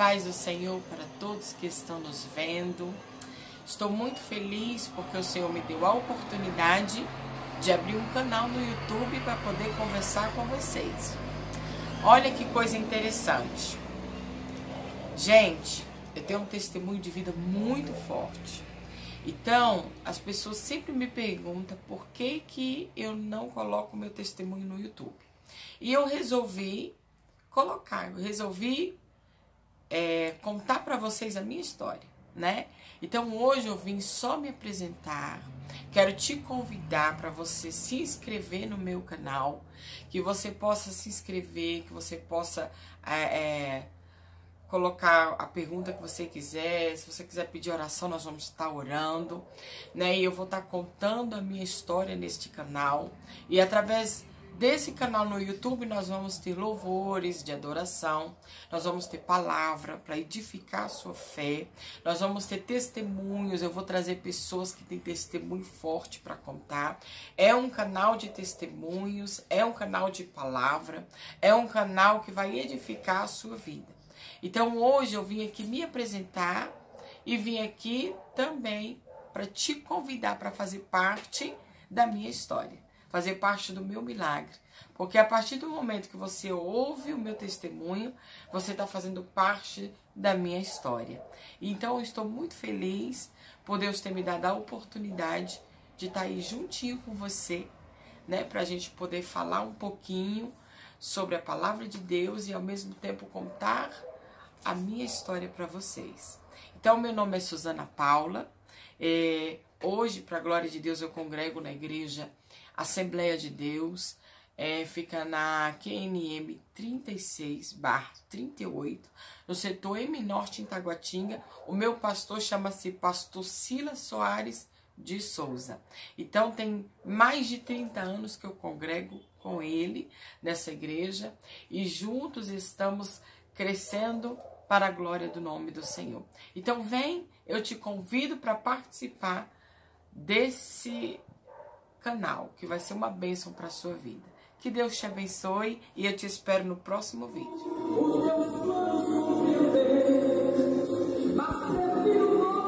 paz do Senhor para todos que estão nos vendo. Estou muito feliz porque o Senhor me deu a oportunidade de abrir um canal no YouTube para poder conversar com vocês. Olha que coisa interessante. Gente, eu tenho um testemunho de vida muito forte. Então, as pessoas sempre me perguntam por que eu não coloco meu testemunho no YouTube. E eu resolvi colocar, contar para vocês a minha história, né? Então, hoje eu vim só me apresentar. Quero te convidar para você se inscrever no meu canal, que você possa se inscrever, que você possa colocar a pergunta que você quiser. Se você quiser pedir oração, nós vamos estar orando, né? E eu vou estar contando a minha história neste canal. E através desse canal no YouTube, nós vamos ter louvores de adoração, nós vamos ter palavra para edificar a sua fé, nós vamos ter testemunhos. Eu vou trazer pessoas que têm testemunho forte para contar. É um canal de testemunhos, é um canal de palavra, é um canal que vai edificar a sua vida. Então hoje eu vim aqui me apresentar e vim aqui também para te convidar para fazer parte da minha história, fazer parte do meu milagre. Porque a partir do momento que você ouve o meu testemunho, você está fazendo parte da minha história. Então eu estou muito feliz por Deus ter me dado a oportunidade de estar aí juntinho com você, né? Para a gente poder falar um pouquinho sobre a palavra de Deus e ao mesmo tempo contar a minha história para vocês. Então, meu nome é Susana Paula. Hoje, para a glória de Deus, eu congrego na igreja Assembleia de Deus. Fica na QNM 36/38, no setor M Norte, em Taguatinga. O meu pastor chama-se Pastor Silas Soares de Souza. Então, tem mais de 30 anos que eu congrego com ele nessa igreja. E juntos estamos crescendo para a glória do nome do Senhor. Então vem, eu te convido para participar desse canal, que vai ser uma bênção para a sua vida. Que Deus te abençoe e eu te espero no próximo vídeo.